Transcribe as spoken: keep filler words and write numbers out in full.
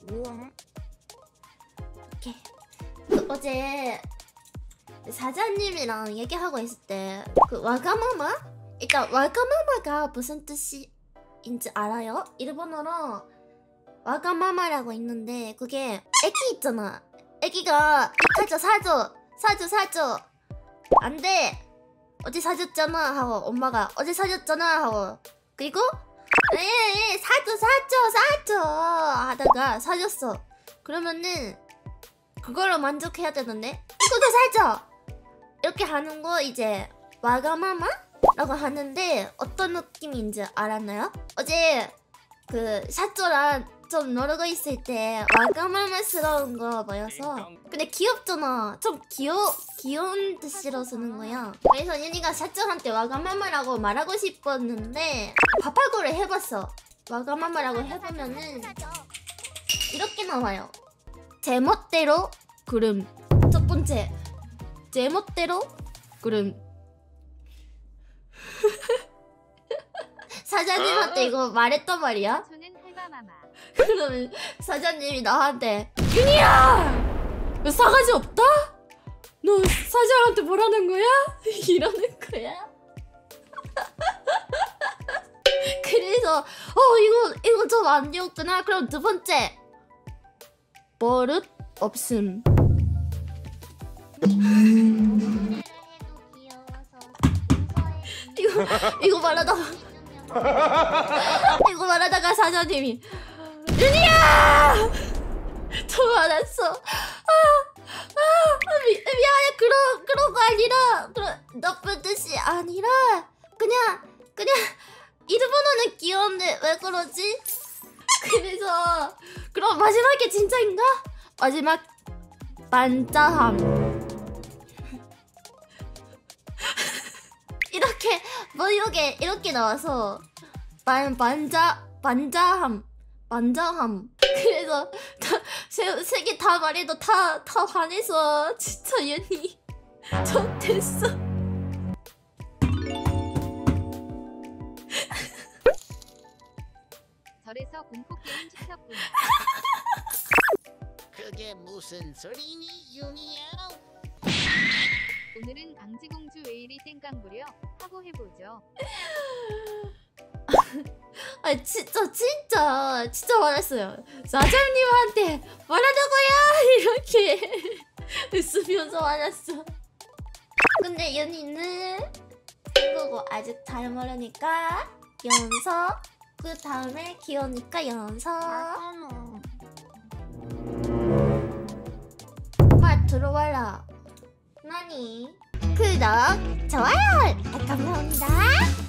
우와. 이렇게 그 어제 사장님이랑 얘기하고 있을 때 그 와가마마? 일단 와가마마가 무슨 뜻인지 알아요? 일본어로 와가마마라고 있는데 그게 애기 있잖아. 애기가 이카자 사줘 사줘 사줘 안돼 어제 사줬잖아 하고 엄마가 어제 사줬잖아 하고 그리고 에에 사줘 사줘 사줘 하다가 사줬어. 그러면은 그걸로 만족해야 되는데 이것도 사줘 이렇게 하는 거 이제 와가마마? 라고 하는데 어떤 느낌인지 알았나요? 어제 그 샤쪼랑 좀 놀고 있을 때 와가마마스러운 거 보여서 근데 귀엽잖아. 좀 귀여, 귀여운 뜻으로 쓰는 거야. 그래서 윤희가 샤쪼한테 와가마마라고 말하고 싶었는데 파파고를 해봤어. 와가마마라고 해보면은 이렇게 나와요. 제멋대로 구름. 첫 번째 제멋대로 구름. 사장님한테 이거 말했단 말이야. 그러면 사장님이 나한테 윤희야! 너 싸가지 없다? 너 사장한테 뭐라는 거야? 이러는 거야. 그래서 어 이거 이거 좀 안 귀엽구나. 그럼 두 번째 버릇 없음. 이거 이거 말하다가 이거 말하다가 사장님이 윤희야! 저 말했어. 아, 아, 미, 미안해. 그런 그런 거 아니라 그런 나쁜 뜻이 아니라 그냥 그냥 일본어는 귀여운데 왜 그러지? 그래서 그럼 마지막에 진짜인가? 마지막 반자함. 이렇게 뭐이게 이렇게 나와서 반 반자 반자함 반자함. 그래서 세 개 다 말해도 다 다 반해서 진짜 윤희 좀 됐어. 절에서 공포 게임 시켰구나. 그게 무슨 소리니 윤희야? 오늘은 강지공주 왜 이리 땡깡부려 하고 해보죠. 아 진짜 진짜 진짜 말했어요. 사장님한테 말하자고요 이렇게 웃으면서 말했어. 근데 윤희는 한국어 아직 잘 모르니까 연서. 그 다음에 귀여우니까 연서. 말 들어와라. 나니 구독 좋아요 감사합니다.